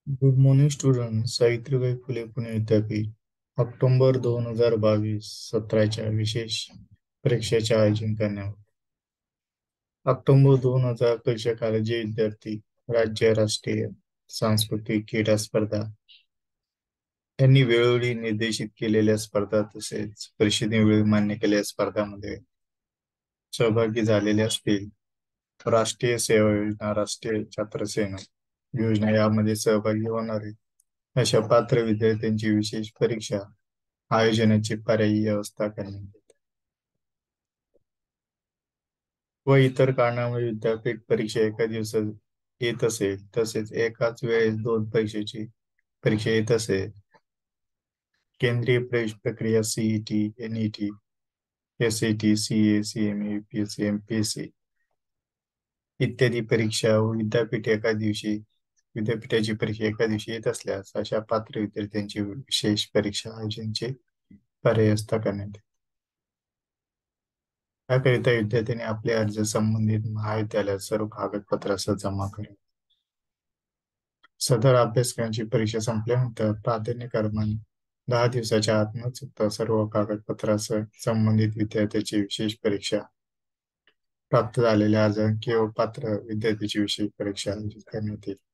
Good morning student. Savitribai Phule Pune विद्यापीठ October 2022 सत्राच्या विशेष परीक्षेचे आयोजन करण्यात. ऑक्टोबर 2021 काली जे विद्यार्थी राज्य, राष्ट्रीय, सांस्कृतिक क्रीडा स्पर्धा यांनी वेळोवेळी निर्देशित केलेल्या स्पर्धा तसेच परिषदेने वेळ मान्य केलेल्या स्पर्धांमध्ये सहभागी झालेले असतील. राष्ट्रीय सेवा योजना, राष्ट्रीय छात्र सेना योजना यामध्ये सहभागी होणारे अशा पात्र विद्यार्थ्यांची विशेष परीक्षा आयोजनाची पर्यायी व्यवस्था करण्यात येते व इतर कारणामुळे विद्यापीठ परीक्षा एका दिवसात येत असेल तसेच एकाच वेळेस दोन परीक्षेची परीक्षा येत असेल. केंद्रीय प्रवेश प्रक्रिया CET, NET, SET, CA, CMA, UPSC, MPSC इत्यादी परीक्षा व विद्यापीठाची परीक्षा एका दिवशी येत असल्यास अशा पात्र विद्यार्थ्यांची विशेष परीक्षा आयोजनाची पर्याय व्यवस्था करण्यात येते. याकरिता विद्यार्थ्यांनी आपले अर्ज संबंधित महाविद्यालयात सर्व कागदपत्रासह जमा करावे. सदर अभ्यासक्रमाची परीक्षा संपल्यानंतर प्राधान्यक्रमाने 10 दिवसाच्या आत न चुकता सर्व कागदपत्रासह संबंधित विद्यार्थ्याची विशेष परीक्षा प्राप्त झालेल्या अर्ज किंवा पात्र विद्यार्थ्याची विशेष परीक्षा आयोजित करण्यात येईल.